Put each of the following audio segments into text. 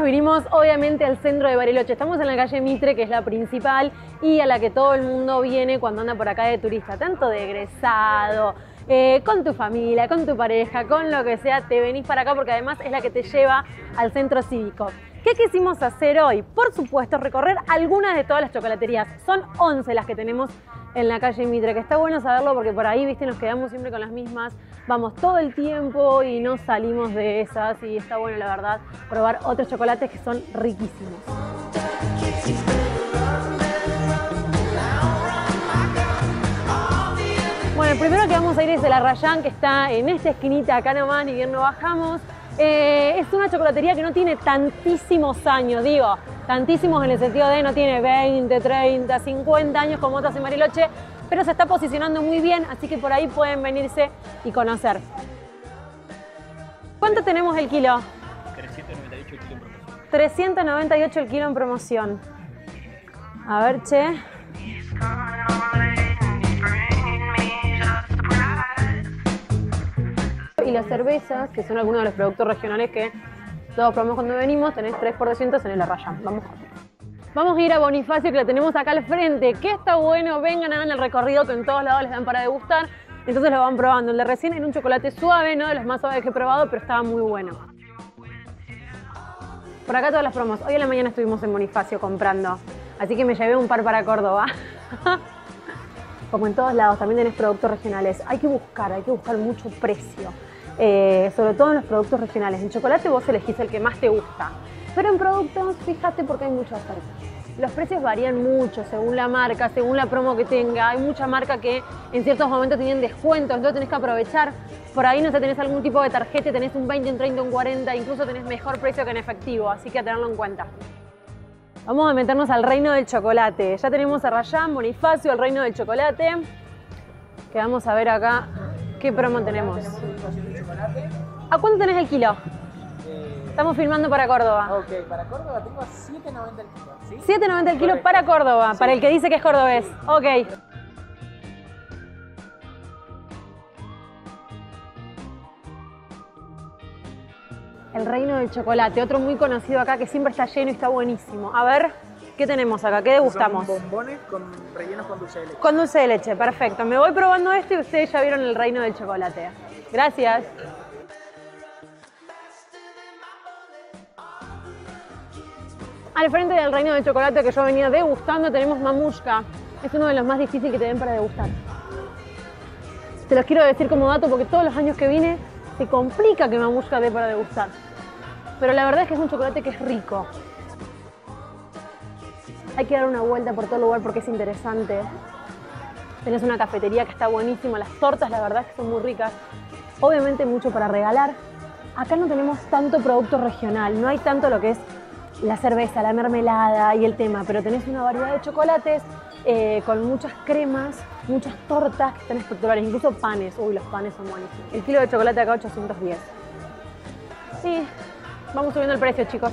vinimos obviamente al centro de Bariloche. Estamos en la calle Mitre, que es la principal y a la que todo el mundo viene cuando anda por acá de turista, tanto de egresado, con tu familia, con tu pareja, con lo que sea, te venís para acá porque además es la que te lleva al centro cívico. ¿Qué quisimos hacer hoy? Por supuesto, recorrer algunas de todas las chocolaterías. Son 11 las que tenemos en la calle Mitre, que está bueno saberlo porque por ahí, viste, nos quedamos siempre con las mismas. Vamos todo el tiempo y no salimos de esas y está bueno, la verdad, probar otros chocolates que son riquísimos. Bueno, el primero que vamos a ir es el Arrayán, que está en esta esquinita acá nomás, ni bien no bajamos. Es una chocolatería que no tiene tantísimos años, digo, tantísimos en el sentido de no tiene 20, 30, 50 años como otras en Bariloche, pero se está posicionando muy bien, así que por ahí pueden venirse y conocer. ¿Cuánto tenemos el kilo? 398 el kilo en promoción. 398 el kilo en promoción. A ver, che. Y las cervezas, que son algunos de los productos regionales que todos probamos cuando venimos, tenés 3% en el Arrayán. Vamos a ir a Bonifacio, que la tenemos acá al frente, que está bueno, vengan, hagan el recorrido que en todos lados les dan para degustar, entonces lo van probando. El de recién era un chocolate suave, no de los más suaves que he probado, pero estaba muy bueno. Por acá todas las promos. Hoy en la mañana estuvimos en Bonifacio comprando, así que me llevé un par para Córdoba. Como en todos lados, también tenés productos regionales. Hay que buscar mucho precio. Sobre todo en los productos regionales. En chocolate vos elegís el que más te gusta. Pero en productos, fíjate porque hay mucha oferta. Los precios varían mucho según la marca, según la promo que tenga. Hay mucha marca que en ciertos momentos tienen descuentos, entonces tenés que aprovechar. Por ahí, no sé, tenés algún tipo de tarjeta, tenés un 20, un 30, un 40, incluso tenés mejor precio que en efectivo, así que a tenerlo en cuenta. Vamos a meternos al reino del chocolate. Ya tenemos Arrayán, Bonifacio, el reino del chocolate. Que vamos a ver acá qué promo tenemos. ¿A cuánto tenés el kilo? Estamos filmando para Córdoba. Ok, para Córdoba tengo 7.90 el kilo. ¿Sí? 7.90 el kilo para Córdoba, sí. Para el que dice que es cordobés. Ok. El reino del chocolate, otro muy conocido acá que siempre está lleno y está buenísimo. A ver, ¿qué tenemos acá? ¿Qué degustamos? Son bombones rellenos con dulce de leche. Con dulce de leche, perfecto. Me voy probando esto y ustedes ya vieron el reino del chocolate. Gracias. Al frente del reino del chocolate que yo venía degustando tenemos mamushka. Es uno de los más difíciles que te den para degustar. Te los quiero decir como dato porque todos los años que vine se complica que mamushka dé para degustar. Pero la verdad es que es un chocolate que es rico. Hay que dar una vuelta por todo el lugar porque es interesante. Tenés una cafetería que está buenísima, las tortas la verdad es que son muy ricas. Obviamente mucho para regalar. Acá no tenemos tanto producto regional, no hay tanto lo que es la cerveza, la mermelada y el tema, pero tenés una variedad de chocolates con muchas cremas, muchas tortas que están espectaculares, incluso panes. Uy, los panes son buenísimos. El kilo de chocolate acá 810. Sí, vamos subiendo el precio, chicos.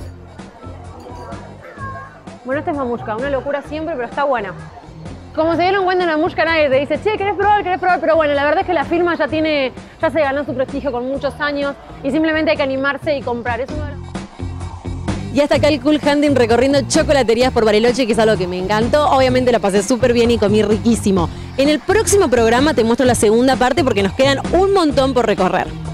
Bueno, este es mamushka, una locura siempre, pero está bueno. Como se dieron cuenta en la mamushka, nadie te dice, che, ¿querés probar? Pero bueno, la verdad es que la firma ya se ganó su prestigio con muchos años y simplemente hay que animarse y comprar. Es uno de los... Y hasta acá el Cool Hunting recorriendo chocolaterías por Bariloche, que es algo que me encantó. Obviamente la pasé súper bien y comí riquísimo. En el próximo programa te muestro la segunda parte porque nos quedan un montón por recorrer.